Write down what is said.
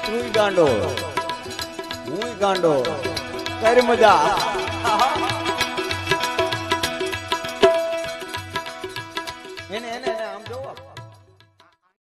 તું ગાંડો હું ગાંડો કર મજા એને આમ જોવો